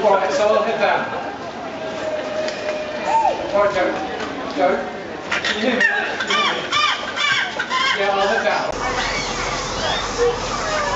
Right, so I'll head down. Right, Joe. Joe. Can you hear me? Yeah, I'll head down.